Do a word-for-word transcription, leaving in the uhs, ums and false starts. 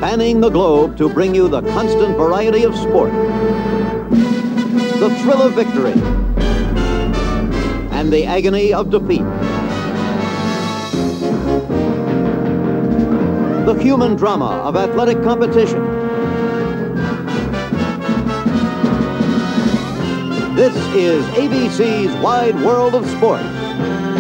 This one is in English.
spanning the globe to bring you the constant variety of sport, the thrill of victory, and the agony of defeat. The human drama of athletic competition. This is A B C's Wide World of Sports.